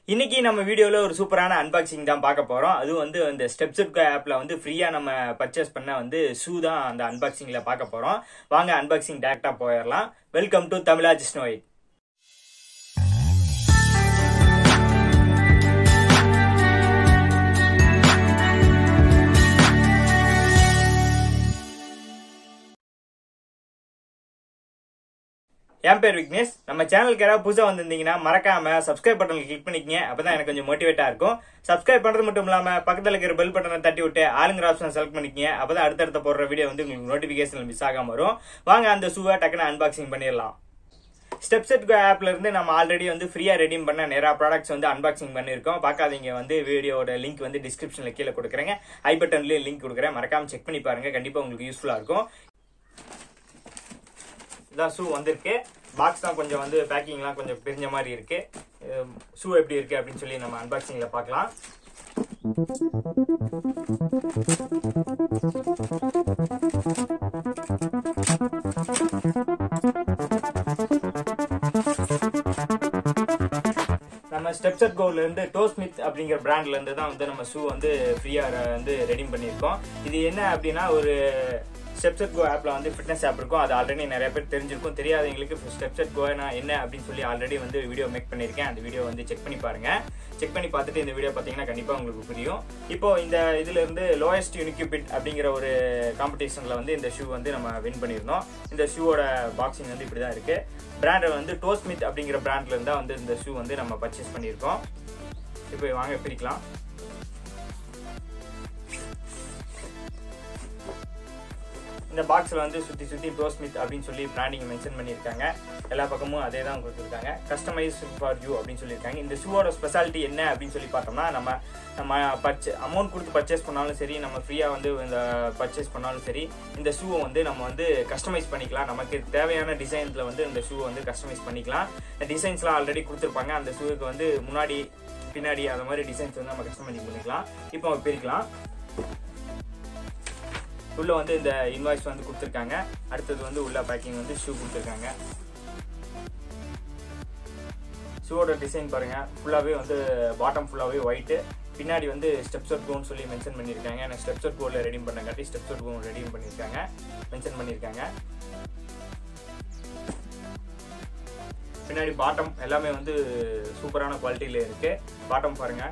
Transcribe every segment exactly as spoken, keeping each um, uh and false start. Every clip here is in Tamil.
இன்னைக்கு நம்ம வீடியோல ஒரு சூப்பரான அன்பாக்சிங் தான் பார்க்க போறோம். அது வந்து அந்த ஸ்டெப்செட் ஆப்ல வந்து ஃப்ரீயா நம்ம பர்ச்சேஸ் பண்ண வந்து ஷூ தான் அந்த அன்பாக்சிங்ல பார்க்க போறோம். வாங்க அன்பாக்சிங் டைரக்டா போயிடலாம். வெல்கம் டு தமிழா ஜிஸ்னோய். என் பேர் விக்னேஷ். நம்ம சேனலுக்கு யாராவது புதுசா வந்திருந்தீங்கன்னா மறக்காம சப்ஸ்கிரைப் பட்டனை கிளிக் பண்ணிக்கங்க. அப்பதான் எனக்கு கொஞ்சம் மோட்டிவேட்டா இருக்கும். சப்ஸ்கிரைப் பண்றது மட்டும் இல்லாம பக்கத்துல இருக்கிற பெல் பட்டனை தட்டி விட்டு ஆளுங்கிற ஆப்ஷன் செலக்ட் பண்ணிக்கங்க. அப்பதான் அடுத்தடுத்த போடுற வீடியோ வந்து உங்களுக்கு நோட்டிபிகேஷன் மிஸ் ஆகாம வரும். வாங்க அந்த ஷூவை டக்குன்னு அன்பாக்சிங் பண்ணிடலாம். ஸ்டெப்செட் ஆப்ல இருந்து நம்ம ஆல்ரெடி வந்து ஃப்ரீயா ரெடீம் பண்ண நிறைய ப்ராடக்ட்ஸ் வந்து அன்பாக்சிங் பண்ணிருக்கோம். பார்க்காதீங்க வந்து வீடியோட லிங்க் வந்து டிஸ்கிரிப்ஷன்ல கீழே கொடுக்குறேங்க. ஐ பட்டன்லயும் லிங்க் கொடுக்குறேன். மறக்காம செக் பண்ணி பாருங்க. கண்டிப்பா உங்களுக்கு யூஸ்ஃபுல்லா இருக்கும். இதான் ஷூ வந்திருக்கு. பாக்ஸ் தான் கொஞ்சம் வந்து பேக்கிங்லாம் கொஞ்சம் பிரிஞ்ச மாதிரி இருக்கு. ஷூ எப்படி இருக்கு அப்படின்னு சொல்லி நம்ம அன்பாக்சிங்ல பார்க்கலாம். நம்ம ஸ்டெப்செட் கோல இருந்து டோஸ்மித் அப்படிங்கிற பிராண்ட்ல இருந்து தான் வந்து நம்ம ஷூ வந்து ஃப்ரீயா வந்து ரெடீம் பண்ணியிருக்கோம். இது என்ன அப்படின்னா ஒரு ஸ்டெப்செட் கோ ஆப்ல வந்து ஃபிட்னஸ் ஆப் இருக்கும். அது ஆல்ரெடி நிறைய பேர் தெரிஞ்சிருக்கும். தெரியாதவங்களுக்கு ஸ்டெப்செட் கோ என்ன அப்படின்னு சொல்லி ஆல்ரெடி வந்து வீடியோ மேக் பண்ணியிருக்கேன். அந்த வீடியோ வந்து செக் பண்ணி பாருங்க. செக் பண்ணி பார்த்துட்டு இந்த வீடியோ பார்த்தீங்கன்னா கண்டிப்பா உங்களுக்கு புரியும். இப்போ இந்த இதுல இருந்து லோயஸ்ட் யூனிக்யூபிட் அப்படிங்கிற ஒரு காம்படிஷன்ல வந்து இந்த ஷூ வந்து நம்ம வின் பண்ணியிருந்தோம். இந்த ஷூவோட பாக்ஸிங் வந்து இப்படிதான் இருக்கு. பிராண்ட் வந்து டோஸ்மித் அப்படிங்கிற பிராண்ட்ல இருந்தா வந்து இந்த ஷூ வந்து நம்ம பர்ச்சேஸ் பண்ணியிருக்கோம். இப்போ வாங்க பிரிக்கலாம். இந்த பாக்ஸ்ல வந்து சுத்தி சுத்தி டோஸ்மித் அப்படின்னு சொல்லி பிராண்டிங் மென்ஷன் பண்ணியிருக்காங்க. எல்லா பக்கமும் அதே தான் கொடுத்துருக்காங்க. கஸ்டமைஸ் ஃபார் யூ அப்படின்னு சொல்லியிருக்காங்க. இந்த ஷூவோட ஸ்பெஷாலிட்டி என்ன அப்படின்னு சொல்லி பார்த்தோம்னா, நம்ம நம்ம பர்ச்சே அமௌண்ட் கொடுத்து பர்ச்சேஸ் பண்ணாலும் சரி, நம்ம ஃப்ரீயா வந்து இந்த பர்ச்சேஸ் பண்ணாலும் சரி, இந்த ஷூவை வந்து நம்ம வந்து கஸ்டமைஸ் பண்ணிக்கலாம். நமக்கு தேவையான டிசைன்ஸ்ல வந்து இந்த ஷூவை வந்து கஸ்டமைஸ் பண்ணிக்கலாம். டிசைன்ஸ்லாம் ஆல்ரெடி கொடுத்துருப்பாங்க. அந்த ஷூவுக்கு வந்து முன்னாடி பின்னாடி அந்த மாதிரி டிசைன்ஸ் வந்து நம்ம கஸ்டமைஸ் பண்ணிக்கலாம். இப்போ பிரிக்கலாம். உள்ள வந்து இந்த இன்வாய்ஸ் வந்து கொடுத்துருக்காங்க. அடுத்தது வந்து உள்ள பேக்கிங் வந்து ஷூ கொடுத்துருக்காங்க. ஷூவோட டிசைன் பாருங்க. ஃபுல்லாவே வந்து பாட்டம் ஃபுல்லாவே ஒயிட். பின்னாடி வந்து ஸ்டெப்செட் கோன்னு சொல்லி மென்ஷன் பண்ணியிருக்காங்க. நான் ஸ்டெப்செட் கோல ரெடீம் பண்ணங்காட்டி ஸ்டெப்செட் கோ ரெடீம் பண்ணியிருக்காங்க, மென்ஷன் பண்ணியிருக்காங்க. பின்னாடி பாட்டம் எல்லாமே வந்து சூப்பரான குவாலிட்டியில இருக்கு. பாட்டம் பாருங்க.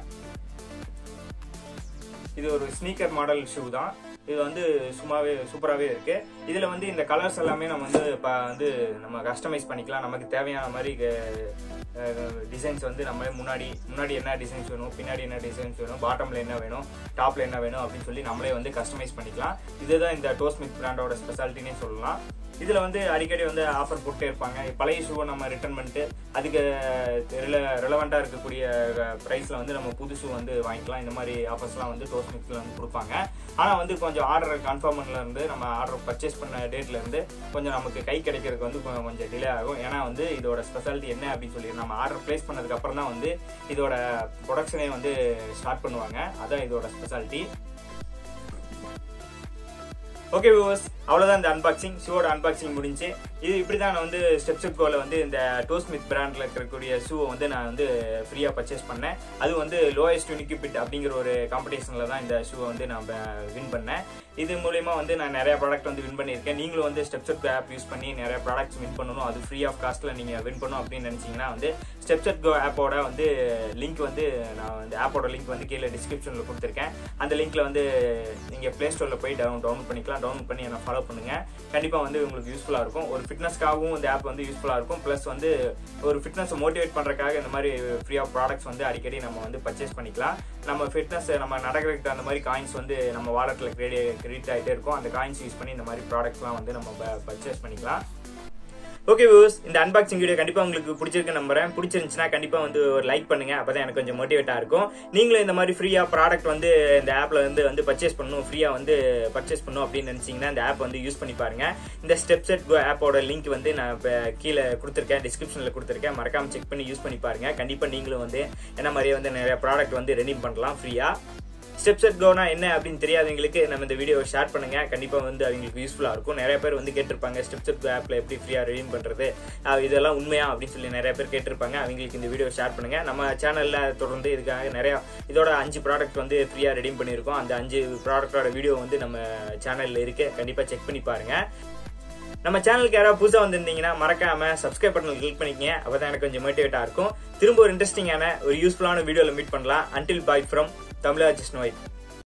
இது ஒரு ஸ்னீக்கர் மாடல் ஷூ தான். இது வந்து சும்மாவே சூப்பராகவே இருக்கு. இதுல வந்து இந்த கலர்ஸ் எல்லாமே நம்ம வந்து இப்போ வந்து நம்ம கஸ்டமைஸ் பண்ணிக்கலாம். நமக்கு தேவையான மாதிரி டிசைன்ஸ் வந்து நம்ம முன்னாடி முன்னாடி என்ன டிசைன்ஸ் வேணும், பின்னாடி என்ன டிசைன்ஸ் வேணும், பாட்டம்ல என்ன வேணும், டாப்ல என்ன வேணும் அப்படின்னு சொல்லி நம்மளே வந்து கஸ்டமைஸ் பண்ணிக்கலாம். இதுதான் இந்த டோஸ்மித் பிராண்டோட ஸ்பெஷாலிட்டினே சொல்லலாம். இதுல வந்து அடிக்கடி வந்து ஆஃபர் போட்டே இருப்பாங்க. பழைய ஷூவை நம்ம ரிட்டர்ன் பண்ணிட்டு அதுக்கு ரெலவெண்டா இருக்கக்கூடிய பிரைஸ்ல வந்து நம்ம புது ஷூ வந்து வாங்கிக்கலாம். இந்த மாதிரி ஆஃபர்ஸ்லாம் வந்து டோஸ்மித்ல வந்து கொடுப்பாங்க. ஆனா வந்து கொஞ்சம் ஆர்டர் கன்ஃபார்ம்ல இருந்து நம்ம ஆர்டர் பர்ச்சேஸ் பண்ண டேட்ல இருந்து கொஞ்சம் நமக்கு கை கிடைக்கிறதுக்கு வந்து கொஞ்சம் டிலே ஆகும். ஏன்னா வந்து இதோட ஸ்பெஷாலிட்டி என்ன அப்படின்னு சொல்லி நம்ம ஆர்டர் பிளேஸ் பண்ணதுக்கு அப்புறம் தான் வந்து இதோட ப்ரொடக்ஷனே வந்து ஸ்டார்ட் பண்ணுவாங்க. அதான் இதோட ஸ்பெஷாலிட்டி. ஓகே வியூவர்ஸ், அவ்வளோதான் இந்த அன்பாக்சிங். ஷூவோட அன்பாக்சிங் முடிஞ்சு. இது இப்படி தான் நான் வந்து ஸ்டெப்செட் கோல வந்து இந்த டோஸ்மித் பிராண்டில் இருக்கக்கூடிய ஷூவை வந்து நான் வந்து ஃப்ரீயாக பர்ச்சேஸ் பண்ணேன். அது வந்து லோயஸ்ட் யூனிக்யூபிட் அப்படிங்கிற ஒரு காம்படிஷனில் தான் இந்த ஷூவை வந்து நான் வின் பண்ணேன். இது மூலயமா வந்து நான் நிறைய ப்ராடக்ட் வந்து வின் பண்ணியிருக்கேன். நீங்களும் வந்து ஸ்டெப்செட் ஆப் யூஸ் பண்ணி நிறைய ப்ராடக்ட்ஸ் வின் பண்ணணும், அது ஃப்ரீ ஆஃப் காஸ்ட்டில் நீங்கள் வின் பண்ணணும் அப்படின்னு நினச்சிங்கன்னா வந்து ஸ்டெப்செட் கோ ஆப்போட வந்து லிங்க் வந்து நான் வந்து ஆப்போட லிங்க் வந்து கீழே டிஸ்கிரிப்ஷனில் கொடுத்துருக்கேன். அந்த லிங்க்ல வந்து நீங்கள் ப்ளே ஸ்டோரில் போய் டவுன் டவுன்லோட் பண்ணிக்கலாம். டவுன்லோட் பண்ணி என்ன ஃபாலோ பண்ணுங்க. கண்டிப்பாக வந்து உங்களுக்கு யூஸ்ஃபுல்லாக இருக்கும். ஒரு ஃபிட்னஸ்க்காகவும் இந்த ஆப் வந்து யூஸ்ஃபுல்லாக இருக்கும். ப்ளஸ் வந்து ஒரு ஃபிட்னஸ் மோட்டிவேட் பண்ணுறதுக்காக இந்த மாதிரி ஃப்ரீ ஆஃப் ப்ராடக்ட்ஸ் வந்து அடிக்கடி நம்ம வந்து பர்ச்சேஸ் பண்ணிக்கலாம். நம்ம ஃபிட்னஸ் நம்ம நடக்கிறதுக்கு அந்த மாதிரி காயின்ஸ் வந்து நம்ம வாலெட்டில் கிரெடிட் கிரெடிட் ஆகிட்டே இருக்கும். அந்த காயின்ஸ் யூஸ் பண்ணி இந்த மாதிரி ப்ராடக்ட்ஸ்லாம் வந்து நம்ம பர்ச்சேஸ் பண்ணிக்கலாம். ஓகே வியூவர்ஸ், இந்த அன்பாக்சிங் வீடியோ கண்டிப்பா உங்களுக்கு பிடிச்சிருக்கு நம்புறேன். பிடிச்சிருந்துச்சுன்னா கண்டிப்பா வந்து ஒரு லைக் பண்ணுங்க. அப்பதான் எனக்கு கொஞ்சம் மோட்டிவேட்டா இருக்கும். நீங்களும் இந்த மாதிரி ஃப்ரீயா ப்ராடக்ட் வந்து இந்த ஆப்ல வந்து வந்து பர்ச்சேஸ் பண்ணணும், ஃப்ரீயா வந்து பர்ச்சேஸ் பண்ணணும் அப்படின்னு நினைச்சீங்கன்னா இந்த ஆப் வந்து யூஸ் பண்ணி பாருங்க. இந்த ஸ்டெப்செட் கோ ஆப்போட லிங்க் வந்து நான் கீழே கொடுத்துருக்கேன், டிஸ்கிரிப்ஷன்ல கொடுத்துருக்கேன். மறக்காம செக் பண்ணி யூஸ் பண்ணி பாருங்க. கண்டிப்பா நீங்களும் வந்து என்ன மாதிரியே வந்து நிறைய ப்ராடக்ட் வந்து ரெடீம் பண்ணலாம் ஃப்ரீயா. ஸ்டெப் செட் கோனா என்ன அப்படின்னு தெரியாதவங்களுக்கு நம்ம இந்த வீடியோ ஷேர் பண்ணுங்க. கண்டிப்பா வந்து அவங்களுக்கு யூஸ்ஃபுல்லா இருக்கும். நிறைய பேர் வந்து கேட்டிருப்பாங்க ஸ்டெப் செட் கோ ஆப்ல எப்படி ஃப்ரீயா ரெடீம் பண்றது, இதெல்லாம் உண்மையா அப்படின்னு சொல்லி நிறைய பேர் கேட்டிருப்பாங்க. அவங்களுக்கு இந்த வீடியோ ஷேர் பண்ணுங்க. நம்ம சேனல்ல தொடர்ந்து இதுக்காக நிறைய இதோட அஞ்சு ப்ராடக்ட் வந்து ஃப்ரீயா ரெடீம் பண்ணியிருக்கோம். அந்த அஞ்சு ப்ராடக்டோட வீடியோ வந்து நம்ம சேனல்ல இருக்கு, கண்டிப்பா செக் பண்ணி பாருங்க. நம்ம சேனலுக்கு யாராவது புதுசா வந்திருந்தீங்கன்னா மறக்காம சப்ஸ்கிரைப் பட்டனை கிளிக் பண்ணிக்கங்க. அப்பதான் எனக்கு கொஞ்சம் மோட்டிவேட்டா இருக்கும். திரும்ப ஒரு இன்ட்ரெஸ்டிங்கான ஒரு யூஸ்ஃபுல்லான வீடியோல மீட் பண்ணலாம். Until bye from Tamizha just know it.